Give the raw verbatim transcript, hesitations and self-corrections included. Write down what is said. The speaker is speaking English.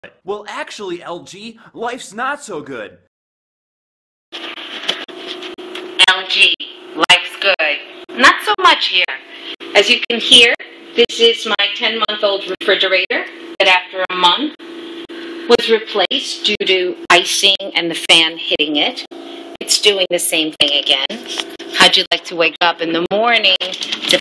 Well, actually, L G, life's not so good. L G, life's good. Not so much here. As you can hear, this is my ten-month-old refrigerator that after a month was replaced due to icing and the fan hitting it. It's doing the same thing again. How'd you like to wake up in the morning to